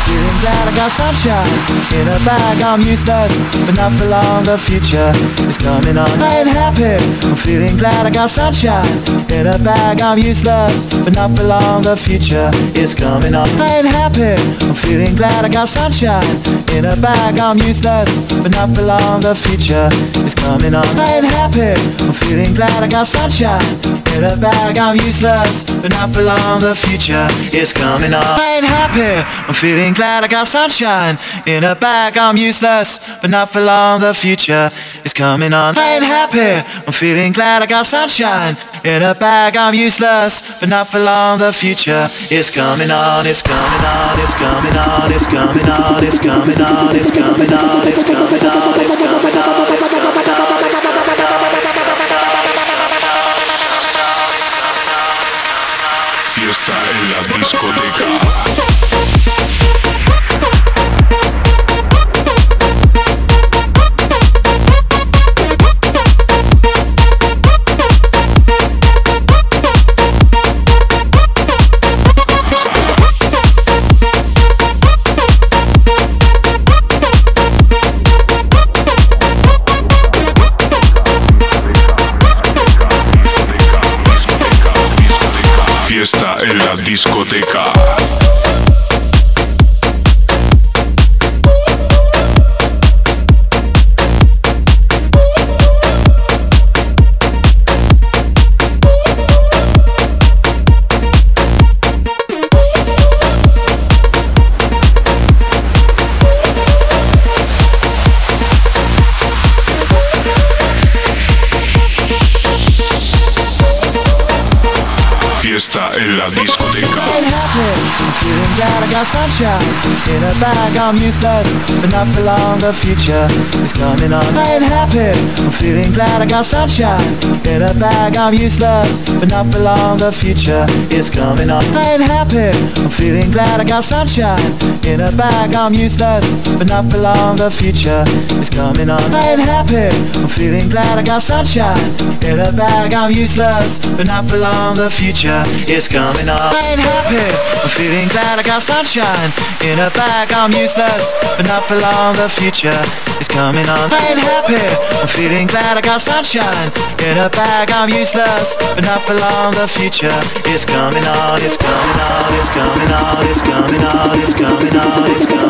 feeling glad I got sunshine in a bag. I'm useless, but not for long. The future is coming on. I ain't happy. I'm feeling glad I got sunshine in a bag. I'm useless, but not for long. The future is coming on. I ain't happy. I'm feeling glad I got sunshine in a bag. I'm useless, but not for long. The future is coming on. I ain't happy. I'm feeling glad I got sunshine in a bag. I'm useless, but not for long. The future is coming on. I ain't happy. I'm feeling glad I got sunshine in a bag. I'm useless, but not for long. The future is coming on. I ain't happy. I'm feeling glad I got sunshine in a bag. I'm useless, but not for long. The future is coming on. It's coming on. It's coming on. It's coming on. It's coming on. It's coming on. It's coming on. It's coming on. It's coming on. Fiesta en la discoteca. Fiesta en la discoteca. Fiesta en la discoteca. I'm feeling glad I got sunshine in a bag. I'm useless, but not for long. The future is coming on. I ain't happy. I'm feeling glad I got sunshine in a bag. I'm useless, but not for long. The future is coming on. I ain't happy. I'm feeling glad I got sunshine in a bag. I'm useless, but not for long. The future is coming on. I ain't happy. I'm feeling glad I got sunshine in a bag. I'm useless, but not for long. The future is coming on. I ain't happy. I'm feeling glad I got sunshine in a bag. I'm useless, but not for long. The future is coming on. I ain't happy. I'm feeling glad I got sunshine in a bag. I'm useless, but not for long. The future is coming on. It's coming on. It's coming on. It's coming on. It's coming on. It's coming on.